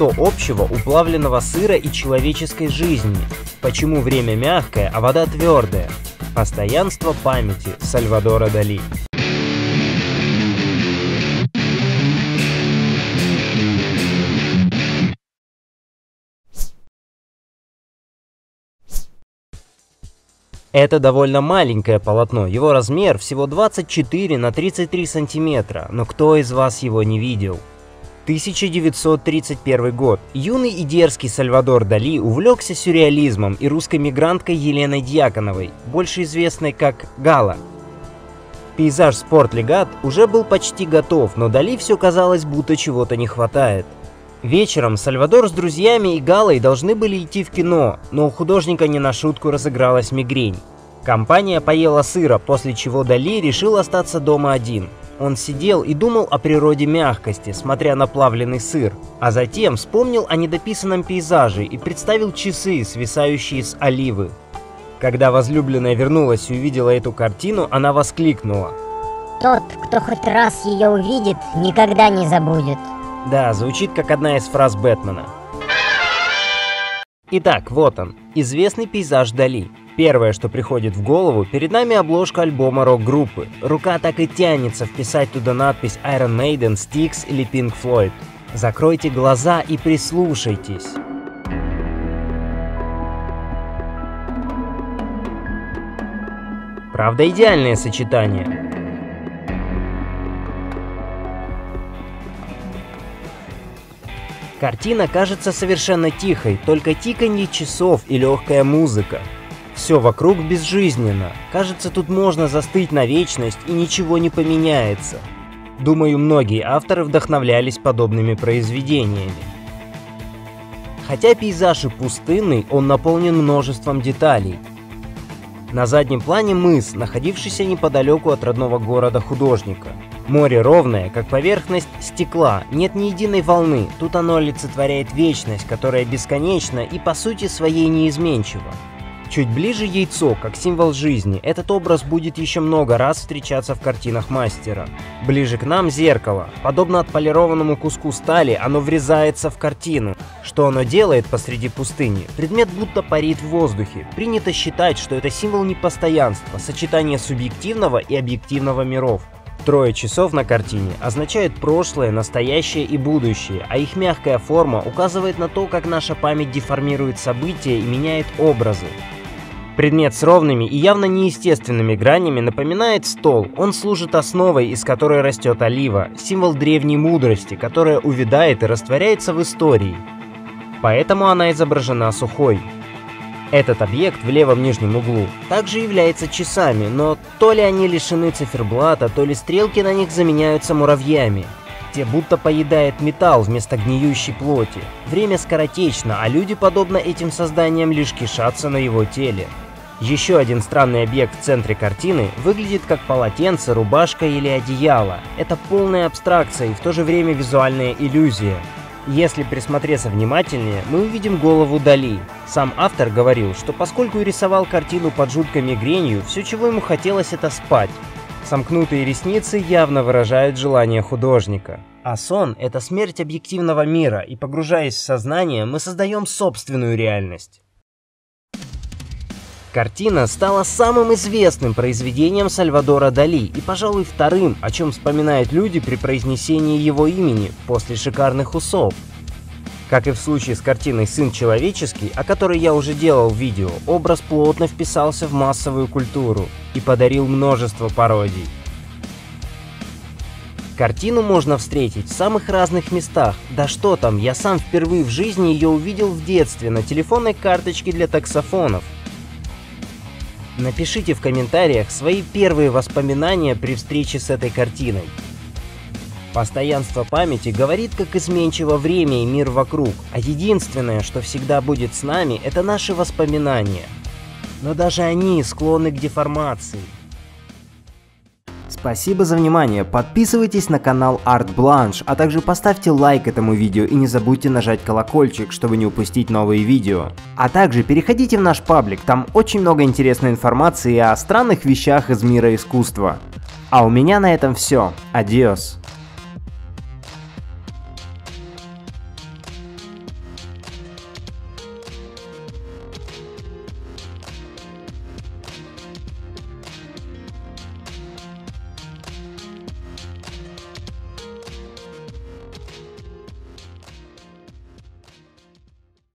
что общего у плавленного сыра и человеческой жизни? Почему время мягкое, а вода твердая? Постоянство памяти Сальвадора Дали. Это довольно маленькое полотно, его размер всего 24 на 33 сантиметра, но кто из вас его не видел? 1931 год. Юный и дерзкий Сальвадор Дали увлекся сюрреализмом и русской мигранткой Еленой Дьяконовой, больше известной как Гала. Пейзаж «Спортлегат» уже был почти готов, но Дали все казалось, будто чего-то не хватает. Вечером Сальвадор с друзьями и Галой должны были идти в кино, но у художника не на шутку разыгралась мигрень. Компания поела сыра, после чего Дали решил остаться дома один. Он сидел и думал о природе мягкости, смотря на плавленый сыр, а затем вспомнил о недописанном пейзаже и представил часы, свисающие с оливы. Когда возлюбленная вернулась и увидела эту картину, она воскликнула: «Тот, кто хоть раз ее увидит, никогда не забудет». Да, звучит как одна из фраз Бэтмена. Итак, вот он, известный пейзаж Дали. Первое, что приходит в голову, перед нами обложка альбома рок-группы. Рука так и тянется вписать туда надпись Iron Maiden, Styx или Pink Floyd. Закройте глаза и прислушайтесь. Правда, идеальное сочетание. Картина кажется совершенно тихой, только тиканье часов и легкая музыка. Все вокруг безжизненно. Кажется, тут можно застыть на вечность и ничего не поменяется. Думаю, многие авторы вдохновлялись подобными произведениями. Хотя пейзаж и пустынный, он наполнен множеством деталей. На заднем плане мыс, находившийся неподалеку от родного города художника. Море ровное, как поверхность стекла, нет ни единой волны, тут оно олицетворяет вечность, которая бесконечна и по сути своей неизменчива. Чуть ближе яйцо, как символ жизни, этот образ будет еще много раз встречаться в картинах мастера. Ближе к нам зеркало, подобно отполированному куску стали, оно врезается в картину. Что оно делает посреди пустыни? Предмет будто парит в воздухе. Принято считать, что это символ непостоянства, сочетание субъективного и объективного миров. Трое часов на картине означают прошлое, настоящее и будущее, а их мягкая форма указывает на то, как наша память деформирует события и меняет образы. Предмет с ровными и явно неестественными гранями напоминает стол, он служит основой, из которой растет олива, символ древней мудрости, которая увядает и растворяется в истории. Поэтому она изображена сухой. Этот объект в левом нижнем углу также является часами, но то ли они лишены циферблата, то ли стрелки на них заменяются муравьями. Те будто поедают металл вместо гниющей плоти. Время скоротечно, а люди, подобно этим созданиям, лишь кишатся на его теле. Еще один странный объект в центре картины выглядит как полотенце, рубашка или одеяло. Это полная абстракция и в то же время визуальная иллюзия. Если присмотреться внимательнее, мы увидим голову Дали. Сам автор говорил, что поскольку рисовал картину под жуткой мигренью, все, чего ему хотелось, это спать. Сомкнутые ресницы явно выражают желание художника. А сон — это смерть объективного мира, и погружаясь в сознание, мы создаем собственную реальность. Картина стала самым известным произведением Сальвадора Дали и, пожалуй, вторым, о чем вспоминают люди при произнесении его имени после шикарных усов. Как и в случае с картиной «Сын человеческий», о которой я уже делал видео, образ плотно вписался в массовую культуру и подарил множество пародий. Картину можно встретить в самых разных местах. Да что там, я сам впервые в жизни ее увидел в детстве на телефонной карточке для таксофонов. Напишите в комментариях свои первые воспоминания при встрече с этой картиной. Постоянство памяти говорит, как изменчиво время и мир вокруг, а единственное, что всегда будет с нами, это наши воспоминания. Но даже они склонны к деформации. Спасибо за внимание, подписывайтесь на канал Art Blanche, а также поставьте лайк этому видео и не забудьте нажать колокольчик, чтобы не упустить новые видео. А также переходите в наш паблик, там очень много интересной информации о странных вещах из мира искусства. А у меня на этом все. Адиос.